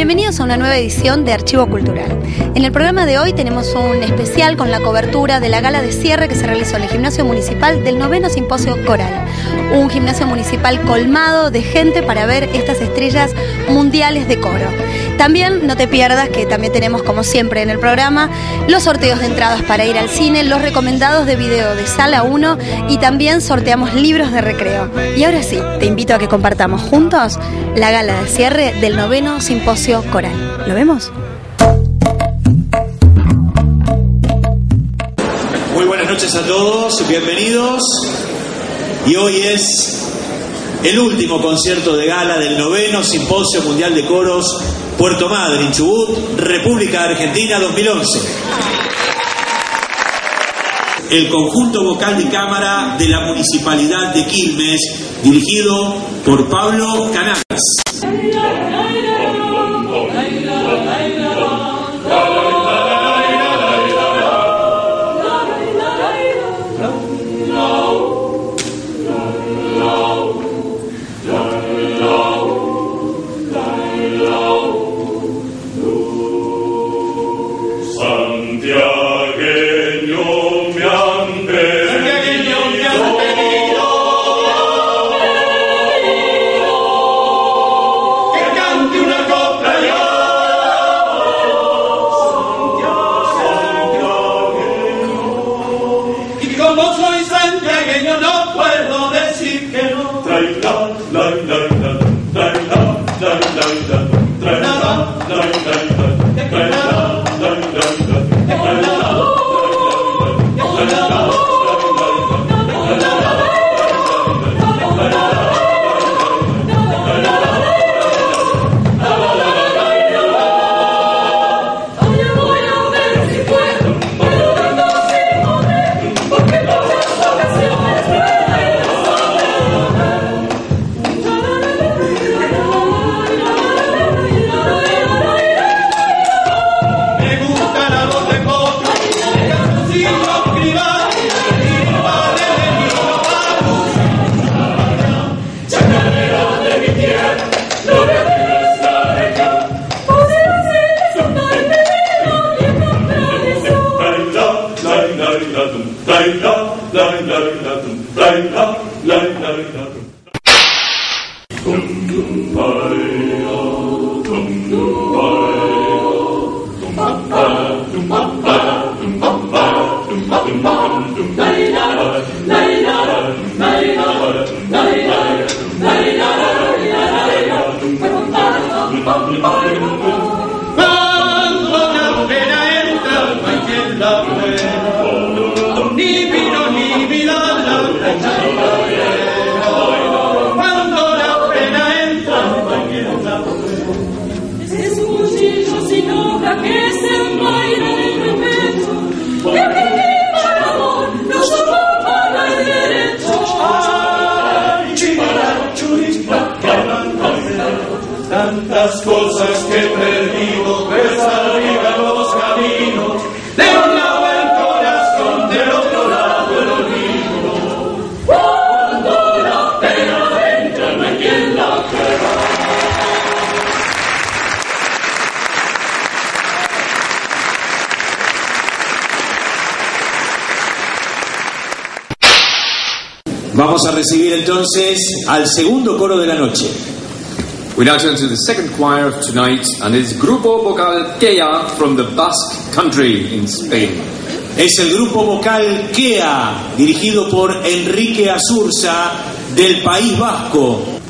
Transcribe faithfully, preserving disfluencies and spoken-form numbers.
Bienvenidos a una nueva edición de Archivo Cultural. En el programa de hoy tenemos un especial con la cobertura de la gala de cierre que se realizó en el Gimnasio Municipal del noveno Simposio Coral. Un gimnasio municipal colmado de gente para ver estas estrellas mundiales de coro. También no te pierdas que también tenemos, como siempre en el programa, los sorteos de entradas para ir al cine, los recomendados de video de Sala uno y también sorteamos libros de recreo. Y ahora sí, te invito a que compartamos juntos la gala de cierre del noveno Simposio Coral. ¿Lo vemos? Muy buenas noches a todos, bienvenidos. Y hoy es el último concierto de gala del noveno Simposio Mundial de Coros Puerto Madryn, Chubut, República Argentina dos mil once. El conjunto vocal de cámara de la Municipalidad de Quilmes, dirigido por Pablo Canales. Tantas cosas que he perdido, pues arriba los caminos, de un lado el corazón, del otro lado el olvido. Cuando la pena entra, no hay quien la prueba. Vamos a recibir entonces al segundo coro de la noche. We now turn to the second choir of tonight, and it's Grupo Vocal Kea from the Basque Country in Spain. Es el grupo vocal Kea, dirigido por Enrique Azurza, del País Vasco.